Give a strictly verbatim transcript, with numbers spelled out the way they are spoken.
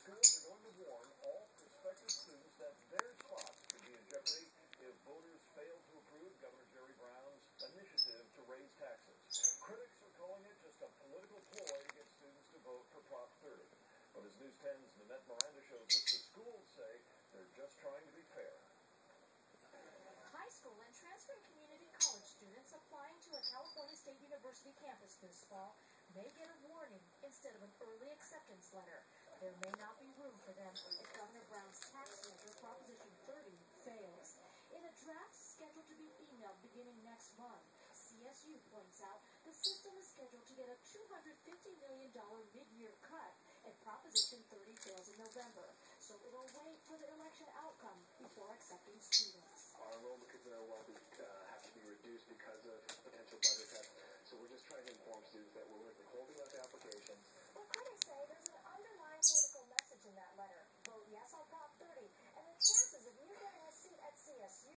schools are going to warn all prospective students that their spots could be in jeopardy if voters fail to approve Governor Jerry Brown's initiative to raise taxes. Critics are calling it just a political ploy to get students to vote for Prop thirty. But as News ten's Nanette Miranda shows us, the schools say they're just trying to be fair. High school and transferring community college students applying to a California State University campus this fall may get a warning instead of an early acceptance letter. There may not be room for them if Governor Brown's tax measure, Proposition thirty, fails. In a draft scheduled to be emailed beginning next month, C S U points out the system is scheduled to get a two hundred fifty million dollars mid-year cut if Proposition thirty fails in November, so it'll wait for the election outcome before accepting students. Our enrollment kids are well